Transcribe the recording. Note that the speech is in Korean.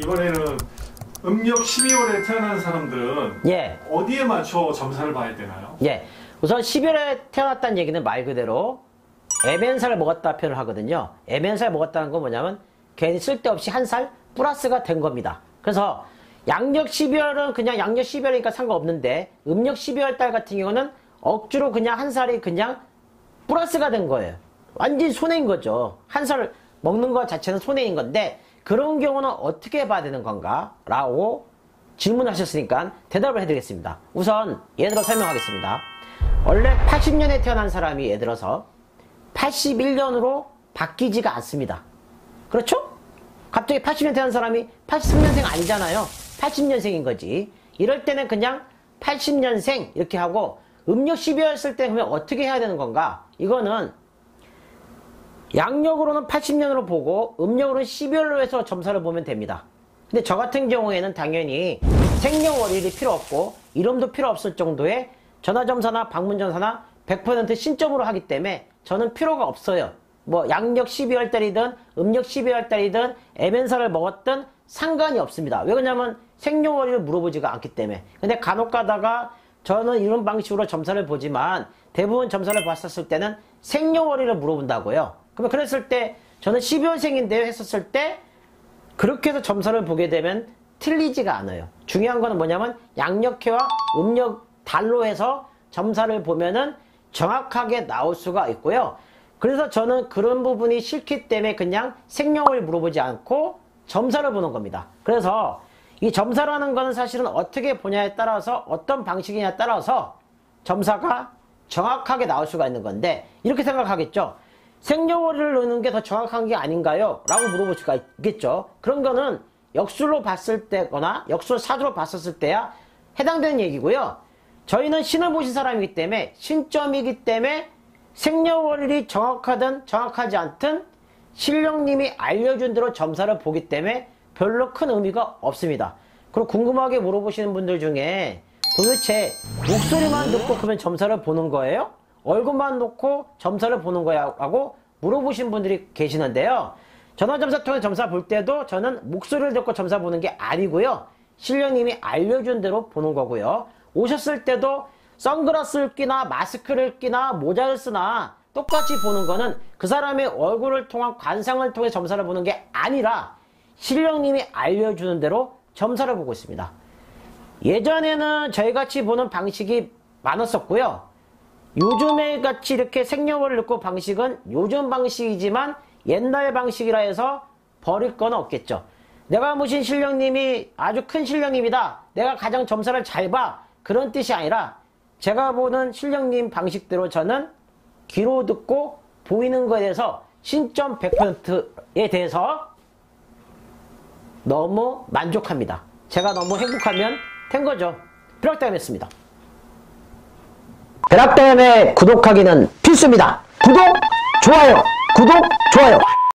이번에는 음력 12월에 태어난 사람들은 예. 어디에 맞춰 점사를 봐야 되나요? 예. 우선 12월에 태어났다는 얘기는 말 그대로 애면살을 먹었다 표현을 하거든요. 애면살 먹었다는 건 뭐냐면 괜히 쓸데없이 한 살 플러스가 된 겁니다. 그래서 양력 12월은 그냥 양력 12월이니까 상관없는데 음력 12월 달 같은 경우는 억지로 그냥 한 살이 그냥 플러스가 된 거예요. 완전 손해인 거죠. 한 살 먹는 것 자체는 손해인 건데 그런 경우는 어떻게 봐야 되는 건가? 라고 질문하셨으니까 대답을 해드리겠습니다. 우선 예를 들어 설명하겠습니다. 원래 80년에 태어난 사람이 예를 들어서 81년으로 바뀌지가 않습니다. 그렇죠? 갑자기 80년 태어난 사람이 83년생 아니잖아요. 80년생인 거지. 이럴 때는 그냥 80년생 이렇게 하고 음력 12월 쓸 때 그러면 어떻게 해야 되는 건가? 이거는 양력으로는 80년으로 보고 음력으로는 12월로 해서 점사를 보면 됩니다. 근데 저 같은 경우에는 당연히 생년월일이 필요 없고 이름도 필요 없을 정도의 전화점사나 방문점사나 100% 신점으로 하기 때문에 저는 필요가 없어요. 뭐 양력 12월 달이든 음력 12월 달이든 애면살을 먹었든 상관이 없습니다. 왜 그러냐면 생년월일을 물어보지가 않기 때문에. 근데 간혹 가다가 저는 이런 방식으로 점사를 보지만 대부분 점사를 봤었을 때는 생년월일을 물어본다고요. 그러면 그랬을 때 저는 12월생인데요 했었을 때 그렇게 해서 점사를 보게 되면 틀리지가 않아요. 중요한 거는 뭐냐면 양력해와 음력 달로 해서 점사를 보면은 정확하게 나올 수가 있고요. 그래서 저는 그런 부분이 싫기 때문에 그냥 생년을 물어보지 않고 점사를 보는 겁니다. 그래서 이 점사라는 거는 사실은 어떻게 보냐에 따라서 어떤 방식이냐에 따라서 점사가 정확하게 나올 수가 있는 건데 이렇게 생각하겠죠. 생년월일을 넣는 게 더 정확한 게 아닌가요? 라고 물어볼 수가 있겠죠. 그런 거는 역술로 봤을 때거나 역술 사주로 봤었을 때야 해당되는 얘기고요. 저희는 신을 보신 사람이기 때문에 신점이기 때문에 생년월일이 정확하든 정확하지 않든 신령님이 알려준 대로 점사를 보기 때문에 별로 큰 의미가 없습니다. 그리고 궁금하게 물어보시는 분들 중에 도대체 목소리만 듣고 그러면 점사를 보는 거예요? 얼굴만 놓고 점사를 보는 거야? 하고 물어보신 분들이 계시는데요. 전화점사 통해 점사 볼 때도 저는 목소리를 듣고 점사 보는 게 아니고요. 신령님이 알려준 대로 보는 거고요. 오셨을 때도 선글라스를 끼나 마스크를 끼나 모자를 쓰나 똑같이 보는 거는 그 사람의 얼굴을 통한 관상을 통해 점사를 보는 게 아니라 신령님이 알려주는 대로 점사를 보고 있습니다. 예전에는 저희같이 보는 방식이 많았었고요. 요즘에 같이 이렇게 생년월일 넣고 방식은 요즘 방식이지만 옛날 방식이라 해서 버릴 건 없겠죠. 내가 모신 신령님이 아주 큰 신령님이다. 내가 가장 점사를 잘 봐. 그런 뜻이 아니라 제가 보는 신령님 방식대로 저는 귀로 듣고 보이는 거에 대해서 신점 100%에 대해서 너무 만족합니다. 제가 너무 행복하면 된 거죠. 벼락다음했습니다. 벼락다음에 구독하기는 필수입니다. 구독, 좋아요, 구독, 좋아요.